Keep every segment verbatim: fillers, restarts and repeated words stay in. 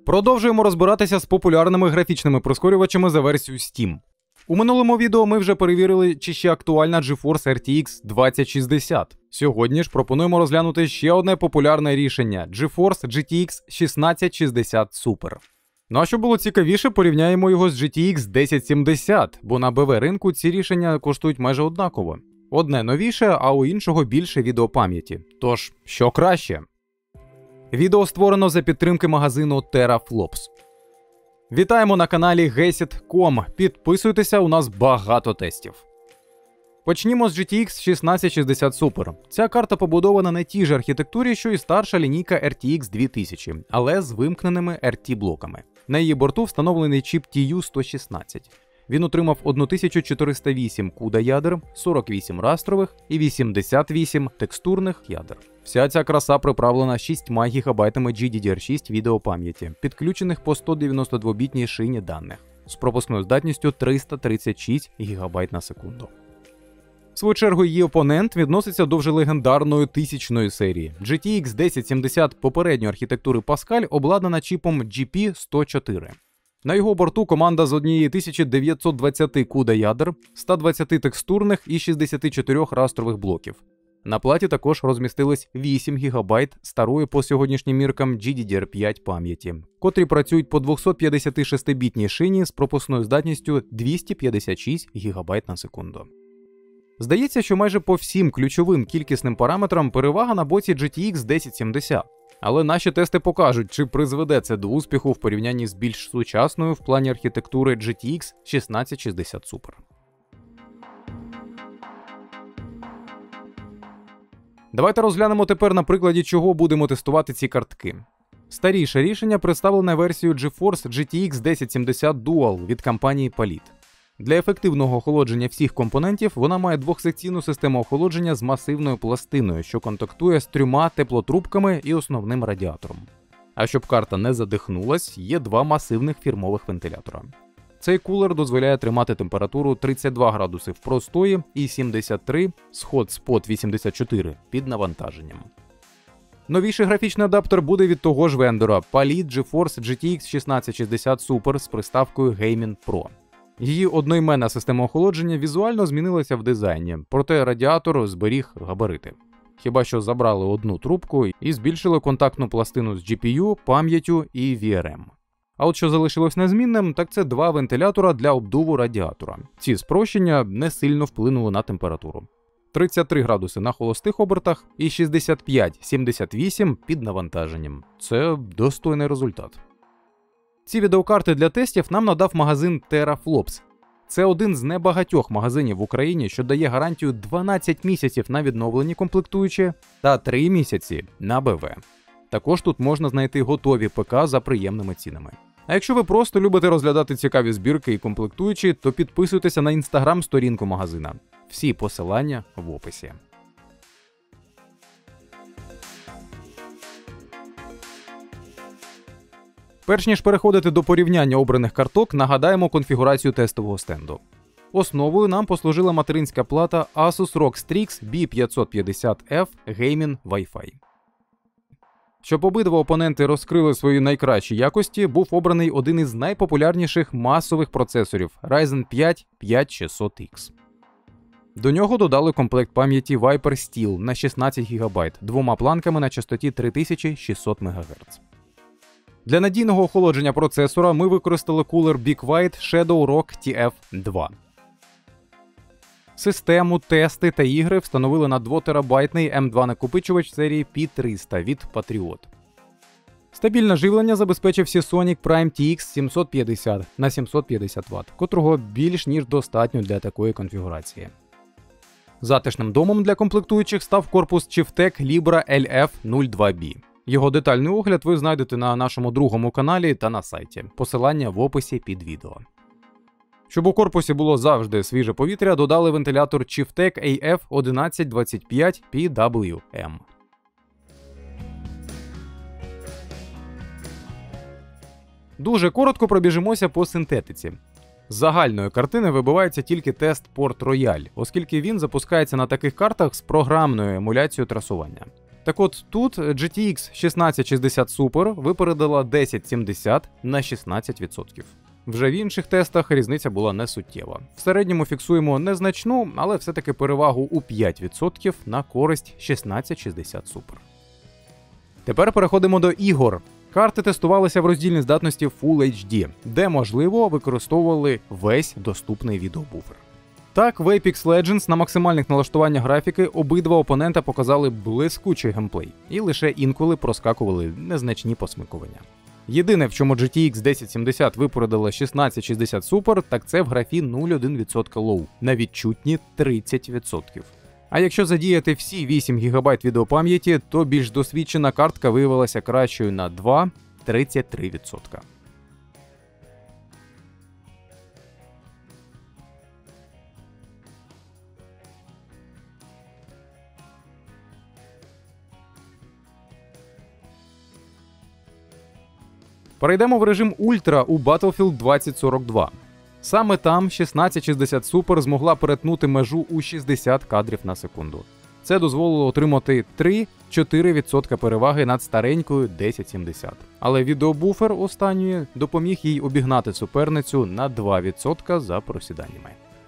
Продовжуємо розбиратися з популярними графічними прискорювачами за версією Steam. У минулому відео ми вже перевірили, чи ще актуальна GeForce ар ті ікс двадцять шістдесят. Сьогодні ж пропонуємо розглянути ще одне популярне рішення – GeForce джі ті ікс шістнадцять шістдесят Super. Ну а що було цікавіше, порівняємо його з джі ті ікс десять сімдесят, бо на бі ве ринку ці рішення коштують майже однаково. Одне новіше, а у іншого більше відеопам'яті. Тож, що краще? Відео створено за підтримки магазину Teraflops. Вітаємо на каналі гесіт крапка ком. Підписуйтеся, у нас багато тестів. Почнімо з джі ті ікс шістнадцять шістдесят Super. Ця карта побудована на тій же архітектурі, що і старша лінійка ар ті ікс дві тисячі, але з вимкненими ар ті-блоками. На її борту встановлений чіп ті ю сто шістнадцять. Він отримав тисячу чотириста вісім куда ядер, сорок вісім растрових і вісімдесят вісім текстурних ядер. Вся ця краса приправлена шістьма гігабайтами джі ді ді ар шість відеопам'яті, підключених по сто дев'яносто два бітній шині даних, з пропускною здатністю триста тридцять шість гігабайт на секунду. В свою чергу її опонент відноситься до вже легендарної тисячної серії. джі ті ікс десять сімдесят попередньої архітектури Pascal обладнана чіпом джі пі сто чотири. На його борту команда з тисяча дев'ятсот двадцять куда ядер, ста двадцяти текстурних і шістдесят чотири растрових блоків. На платі також розмістилось вісім гігабайт старої по сьогоднішнім міркам джі ді ді ар п'ять пам'яті, котрі працюють по двісті п'ятдесят шість бітній шині з пропускною здатністю двісті п'ятдесят шість гігабайт на секунду. Здається, що майже по всім ключовим кількісним параметрам перевага на боці джі ті ікс десять сімдесят. Але наші тести покажуть, чи призведе це до успіху в порівнянні з більш сучасною в плані архітектури джі ті ікс шістнадцять шістдесят Super. Давайте розглянемо тепер на прикладі, чого будемо тестувати ці картки. Старіше рішення представлене версією GeForce джі ті ікс десять сімдесят Dual від компанії Polit. Для ефективного охолодження всіх компонентів вона має двохсекційну систему охолодження з масивною пластиною, що контактує з трьома теплотрубками і основним радіатором. А щоб карта не задихнулась, є два масивних фірмових вентилятора. Цей кулер дозволяє тримати температуру тридцять два градуси в простої і сімдесят три, сход-спот вісімдесят чотири під навантаженням. Новіший графічний адаптер буде від того ж вендора Polit GeForce джі ті ікс шістнадцять шістдесят Super з приставкою Gaming Pro. Її одноіменна система охолодження візуально змінилася в дизайні, проте радіатор зберіг габарити. Хіба що забрали одну трубку і збільшили контактну пластину з джі пі ю, пам'яттю і ві ар ем. А от що залишилось незмінним, так це два вентилятора для обдуву радіатора. Ці спрощення не сильно вплинули на температуру. тридцять три градуси на холостих обертах і шістдесят п'ять - сімдесят вісім під навантаженням. Це достойний результат. Ці відеокарти для тестів нам надав магазин Teraflops. Це один з небагатьох магазинів в Україні, що дає гарантію дванадцять місяців на відновлені комплектуючі та три місяці на бі ве. Також тут можна знайти готові ПК за приємними цінами. А якщо ви просто любите розглядати цікаві збірки і комплектуючі, то підписуйтеся на інстаграм-сторінку магазина. Всі посилання в описі. Перш ніж переходити до порівняння обраних карток, нагадаємо конфігурацію тестового стенду. Основою нам послужила материнська плата Asus рог Strix бі п'ятсот п'ятдесят еф Gaming Wi-Fi. Щоб обидва опоненти розкрили свої найкращі якості, був обраний один із найпопулярніших масових процесорів Ryzen п'ять п'ять шістсот ікс. До нього додали комплект пам'яті Viper Steel на шістнадцять гігабайт, двома планками на частоті три тисячі шістсот мегагерц. Для надійного охолодження процесора ми використали кулер Big White Shadow Rock ті еф два. Систему, тести та ігри встановили на двотерабайтний ем два накопичувач серії пі триста від Patriot. Стабільне живлення забезпечив Seasonic Prime ті ікс сімсот п'ятдесят на сімсот п'ятдесят ватт, котрого більш ніж достатньо для такої конфігурації. Затишним домом для комплектуючих став корпус Chieftec Libra ел еф нуль два бі. Його детальний огляд ви знайдете на нашому другому каналі та на сайті. Посилання в описі під відео. Щоб у корпусі було завжди свіже повітря, додали вентилятор Chieftec ей еф одинадцять двадцять п'ять пі дабл ю ем. Дуже коротко пробіжимося по синтетиці. З загальної картини вибивається тільки тест Port Royal, оскільки він запускається на таких картах з програмною емуляцією трасування. Так от тут джі ті ікс шістнадцять шістдесят Super випередила десять сімдесят на шістнадцять відсотків. Вже в інших тестах різниця була не суттєва. В середньому фіксуємо незначну, але все-таки перевагу у п'ять відсотків на користь шістнадцять шістдесят Super. Тепер переходимо до ігор. Карти тестувалися в роздільній здатності Full ейч ді, де, можливо, використовували весь доступний відеобуфер. Так, в Apex Legends на максимальних налаштуваннях графіки обидва опонента показали блискучий геймплей, і лише інколи проскакували незначні посмикування. Єдине, в чому джі ті ікс десять сімдесят випередила шістнадцять шістдесят Super, так це в графі нуль цілих одна відсотка лоу на відчутні тридцять відсотків. А якщо задіяти всі вісім гігабайт відеопам'яті, то більш досвідчена картка виявилася кращою на два цілих тридцять три відсотка. Перейдемо в режим Ультра у Battlefield двадцять сорок два. Саме там шістнадцять шістдесят Super змогла перетнути межу у шістдесят кадрів на секунду. Це дозволило отримати три-чотири відсотка переваги над старенькою десять сімдесят. Але відеобуфер останньої допоміг їй обігнати суперницю на два відсотка за просіданнями.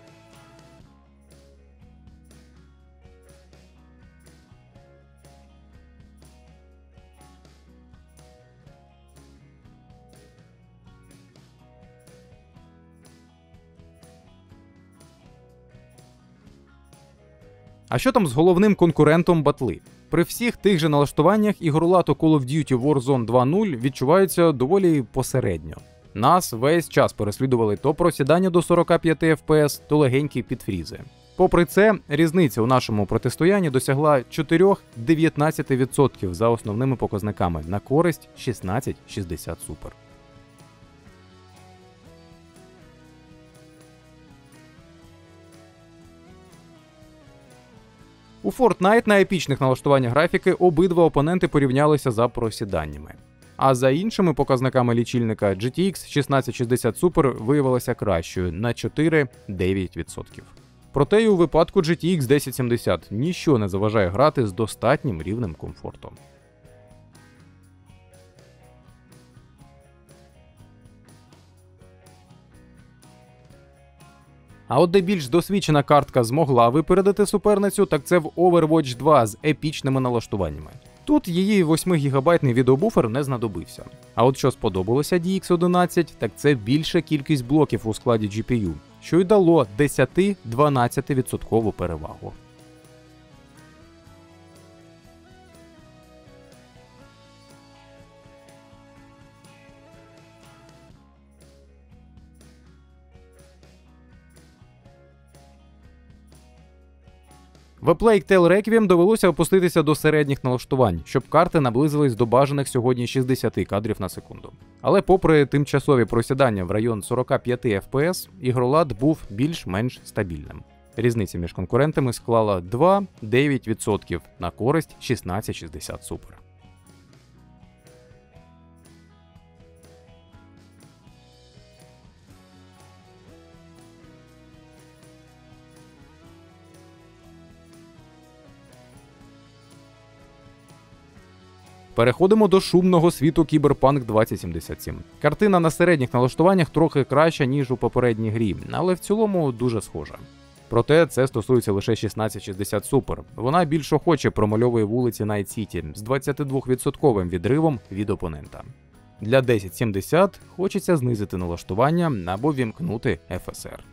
А що там з головним конкурентом батли? При всіх тих же налаштуваннях ігролато Call of Duty Warzone два нуль відчуваються доволі посередньо. Нас весь час переслідували то просідання до сорок п'ять еф пі ес, то легенькі підфрізи. Попри це, різниця у нашому протистоянні досягла чотири-дев'ятнадцять відсотків за основними показниками на користь шістнадцять шістдесят Super. У Fortnite на епічних налаштуваннях графіки обидва опоненти порівнялися за просіданнями. А за іншими показниками лічильника джі ті ікс шістнадцять шістдесят Super виявилася кращою на чотири-дев'ять відсотків. Проте й у випадку джі ті ікс десять сімдесят ніщо не заважає грати з достатнім рівнем комфорту. А от де більш досвідчена картка змогла випередити суперницю, так це в Overwatch два з епічними налаштуваннями. Тут її восьмигігабайтний відеобуфер не знадобився. А от що сподобалося ді ікс одинадцять, так це більша кількість блоків у складі джі пі ю, що й дало десять-дванадцять відсоткову перевагу. В A Plague Tale Requiem довелося опуститися до середніх налаштувань, щоб карти наблизились до бажаних сьогодні шістдесят кадрів на секунду. Але попри тимчасові просідання в район сорок п'ять еф пі ес, ігролад був більш-менш стабільним. Різниця між конкурентами склала два-дев'ять відсотків на користь шістнадцять шістдесят Super. Переходимо до шумного світу Cyberpunk двадцять сімдесят сім. Картина на середніх налаштуваннях трохи краща, ніж у попередній грі, але в цілому дуже схожа. Проте це стосується лише шістнадцять шістдесят Super. Вона більш охоче промальовує вулиці Найт Сіті з двадцятидвохвідсотковим відривом від опонента. Для десять сімдесят хочеться знизити налаштування або вімкнути еф ес ар.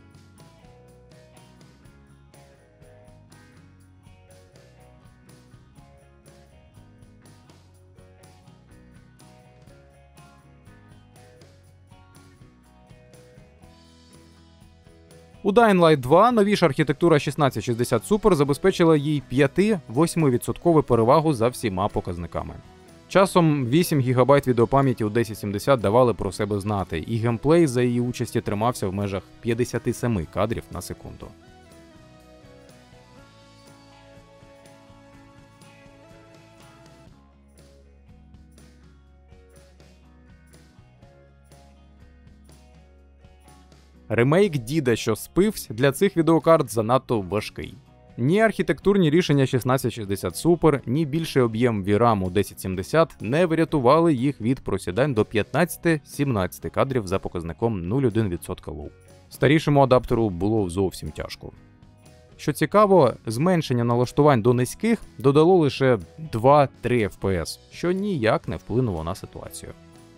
У Dying Light два новіша архітектура шістнадцять шістдесят Super забезпечила їй п'ять-восьми відсоткову перевагу за всіма показниками. Часом вісім гігабайт відеопам'яті у десять сімдесят давали про себе знати, і геймплей за її участі тримався в межах п'ятдесят сім кадрів на секунду. Ремейк Діда, що спивсь, для цих відеокарт занадто важкий. Ні архітектурні рішення шістнадцять шістдесят Super, ні більший об'єм ві рам десять сімдесят не врятували їх від просідань до п'ятнадцять-сімнадцять кадрів за показником нуль цілих один десятих відсотка лоу. Старішому адаптеру було зовсім тяжко. Що цікаво, зменшення налаштувань до низьких додало лише два-три еф пі ес, що ніяк не вплинуло на ситуацію.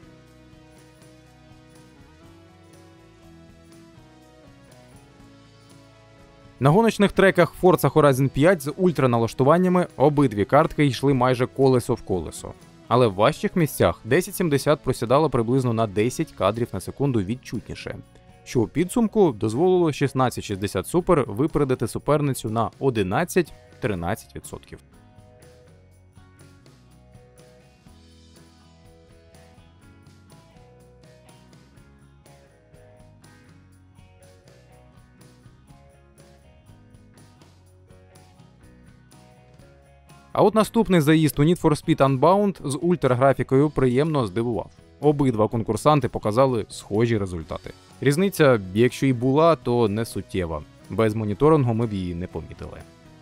На гоночних треках Forza Horizon п'ять з ультраналаштуваннями обидві картки йшли майже колесо в колесо. Але в важчих місцях десять сімдесят просідала приблизно на десять кадрів на секунду відчутніше, що у підсумку дозволило шістнадцять шістдесят Super випередити суперницю на одинадцять-тринадцять відсотків. А от наступний заїзд у Need for Speed Unbound з ультраграфікою приємно здивував. Обидва конкурсанти показали схожі результати. Різниця, якщо і була, то не суттєва. Без моніторингу ми б її не помітили.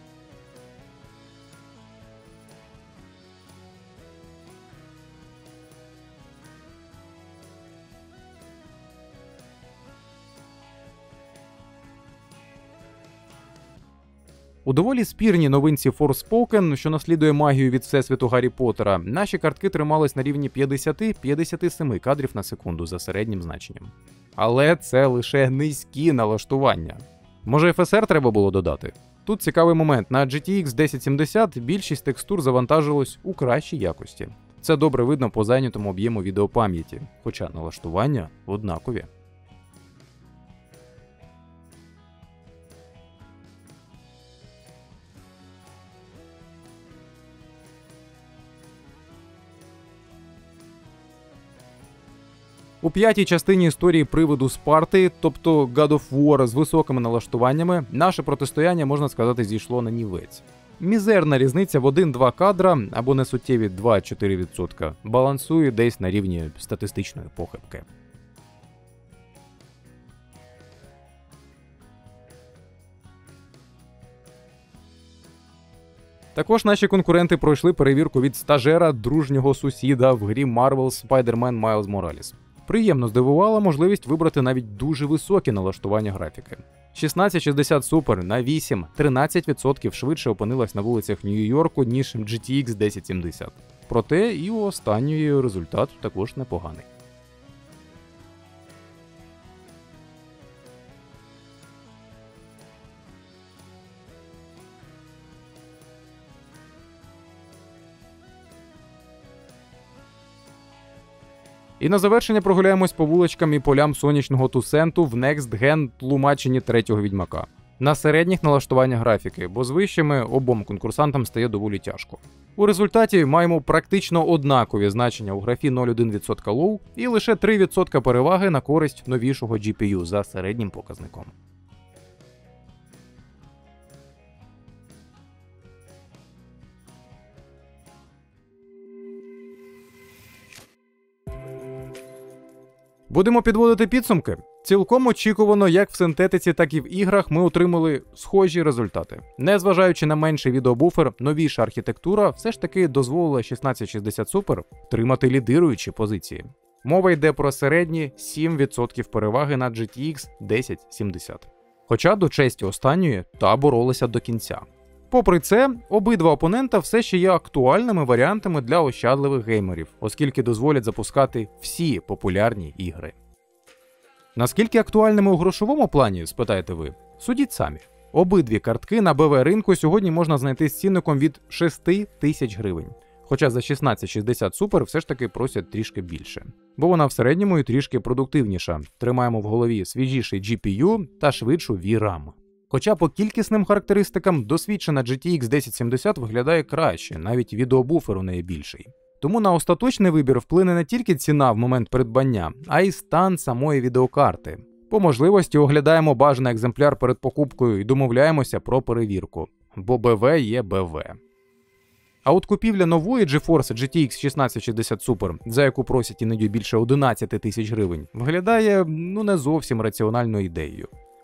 У доволі спірній новинці Forspoken, що наслідує магію від всесвіту Гаррі Поттера, наші картки тримались на рівні п'ятдесят-п'ятдесят сім кадрів на секунду за середнім значенням. Але це лише низькі налаштування. Може еф ес ар треба було додати? Тут цікавий момент. На джі ті ікс десять сімдесят більшість текстур завантажилось у кращій якості. Це добре видно по зайнятому об'єму відеопам'яті, хоча налаштування однакові. У п'ятій частині історії приводу Спарти, тобто God of War з високими налаштуваннями, наше протистояння, можна сказати, зійшло на нівець. Мізерна різниця в один-два кадра, або несуттєві два-чотири відсотка, балансує десь на рівні статистичної похибки. Також наші конкуренти пройшли перевірку від стажера дружнього сусіда в грі Marvel's Spider-Man Miles Morales. Приємно здивувала можливість вибрати навіть дуже високі налаштування графіки. шістнадцять шістдесят Super на вісім-тринадцять відсотків швидше опинилась на вулицях Нью-Йорку, ніж джі ті ікс десять сімдесят. Проте і у останньої результат також непоганий. І на завершення прогуляємось по вуличкам і полям сонячного Тусенту в Next Gen тлумаченні третього Відьмака. На середніх налаштуваннях графіки, бо з вищими обом конкурсантам стає доволі тяжко. У результаті маємо практично однакові значення у графі нуль цілих один десятий відсотка лоу і лише три відсотки переваги на користь новішого джі пі ю за середнім показником. Будемо підводити підсумки. Цілком очікувано, як в синтетиці, так і в іграх ми отримали схожі результати. Незважаючи на менший відеобуфер, новіша архітектура все ж таки дозволила шістнадцять шістдесят Super тримати лідируючі позиції. Мова йде про середні сім відсотків переваги над джі ті ікс десять сімдесят. Хоча до честі останньої та боролися до кінця. Попри це, обидва опонента все ще є актуальними варіантами для ощадливих геймерів, оскільки дозволять запускати всі популярні ігри. Наскільки актуальними у грошовому плані, спитаєте ви? Судіть самі. Обидві картки на бе ве ринку сьогодні можна знайти з цінником від шість тисяч гривень. Хоча за шістнадцять шістдесят Super все ж таки просять трішки більше. Бо вона в середньому і трішки продуктивніша. Тримаємо в голові свіжіший джі пі ю та швидшу ві рам. Хоча по кількісним характеристикам досвідчена джі ті ікс десять сімдесят виглядає краще, навіть відеобуфер у неї більший. Тому на остаточний вибір вплине не тільки ціна в момент придбання, а й стан самої відеокарти. По можливості оглядаємо бажаний екземпляр перед покупкою і домовляємося про перевірку, бо бе ве є бе ве. А от купівля нової GeForce джі ті ікс шістнадцять шістдесят Super, за яку просять іноді більше одинадцять тисяч гривень, виглядає, ну, не зовсім раціональною ідеєю.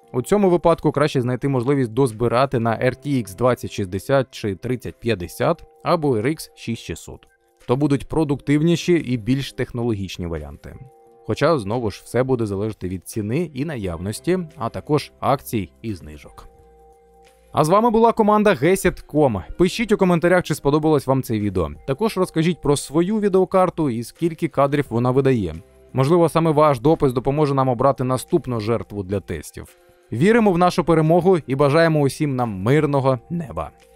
У цьому випадку краще знайти можливість дозбирати на ар ті ікс двадцять шістдесят чи тридцять п'ятдесят або ар ікс шість шістсот. То будуть продуктивніші і більш технологічні варіанти. Хоча, знову ж, все буде залежати від ціни і наявності, а також акцій і знижок. А з вами була команда гесіт крапка ком. Пишіть у коментарях, чи сподобалось вам це відео. Також розкажіть про свою відеокарту і скільки кадрів вона видає. Можливо, саме ваш допис допоможе нам обрати наступну жертву для тестів. Віримо в нашу перемогу і бажаємо усім нам мирного неба.